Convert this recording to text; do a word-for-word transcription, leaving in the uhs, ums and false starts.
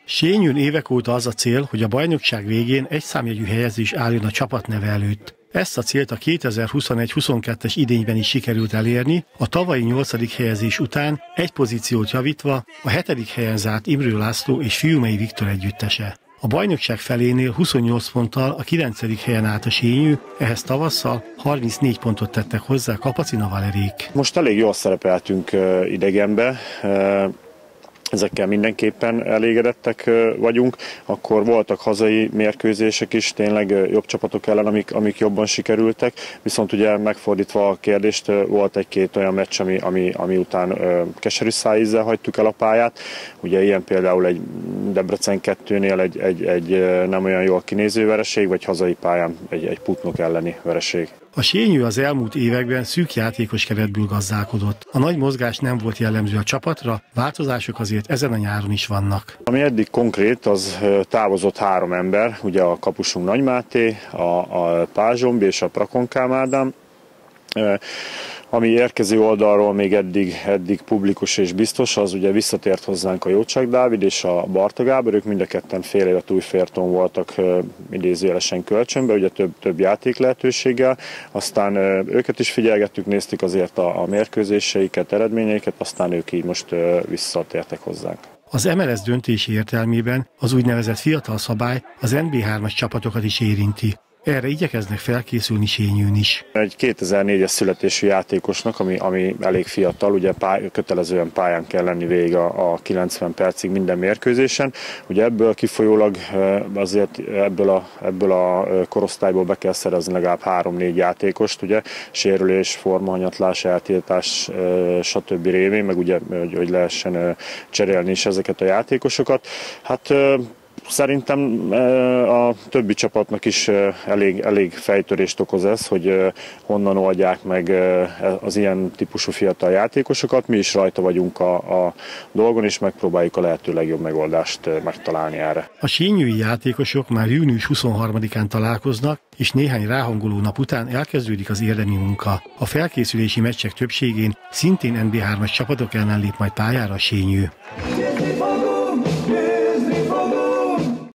Sényűn évek óta az a cél, hogy a bajnokság végén egy számjegyű helyezés álljon a csapatneve előtt. Ezt a célt a kétezer-huszonegy huszonkettes idényben is sikerült elérni, a tavalyi nyolcadik helyezés után egy pozíciót javítva a hetedik helyen zárt Imrő László és Fiumei Viktor együttese. A bajnokság felénél huszonnyolc ponttal a kilencedik helyen állt a Sényű, ehhez tavasszal harmincnégy pontot tettek hozzá Kapacina Valerék. Most elég jól szerepeltünk idegenbe. Ezekkel mindenképpen elégedettek vagyunk. Akkor voltak hazai mérkőzések is, tényleg jobb csapatok ellen, amik, amik jobban sikerültek. Viszont ugye megfordítva a kérdést, volt egy-két olyan meccs, ami, ami, ami után keserű szájízzel hagytuk el a pályát. Ugye ilyen például egy Debrecen kettőnél egy, egy, egy nem olyan jól kinéző vereség, vagy hazai pályán egy, egy Putnok elleni vereség. A Sényű az elmúlt években szűk játékos keretből gazdálkodott. A nagy mozgás nem volt jellemző a csapatra, változások azért ezen a nyáron is vannak. Ami eddig konkrét, az távozott három ember, ugye a kapusunk Nagy Máté, a, a Pázsomb és a Prakonkám Ádám. Ami érkező oldalról még eddig, eddig publikus és biztos, az ugye visszatért hozzánk a Jócsák Dávid és a Barta Gábor, ők mind a ketten fél évet Újfélton voltak idézőjelesen kölcsönbe, ugye több, több játék lehetőséggel, aztán őket is figyelgettük, néztük azért a, a mérkőzéseiket, eredményeiket, aztán ők így most visszatértek hozzánk. Az em el es döntési értelmében az úgynevezett fiatal szabály az en bé hármas csapatokat is érinti. Erre igyekeznek felkészülni Sényűn is. Egy kétezer-négyes születésű játékosnak, ami, ami elég fiatal, ugye pály, kötelezően pályán kell lenni végig a, a kilencven percig minden mérkőzésen. Ugye ebből kifolyólag azért ebből a, ebből a korosztályból be kell szerezni legalább három-négy játékost, ugye sérülés, formahanyatlás, eltiltás, stb. Révén, meg ugye, hogy lehessen cserélni is ezeket a játékosokat. Hát szerintem a többi csapatnak is elég, elég fejtörést okoz ez, hogy honnan oldják meg az ilyen típusú fiatal játékosokat. Mi is rajta vagyunk a, a dolgon, és megpróbáljuk a lehető legjobb megoldást megtalálni erre. A sényűi játékosok már június huszonharmadikán találkoznak, és néhány ráhangoló nap után elkezdődik az érdemi munka. A felkészülési meccsek többségén szintén en bé hármas csapatok ellen lép majd pályára a Sényű.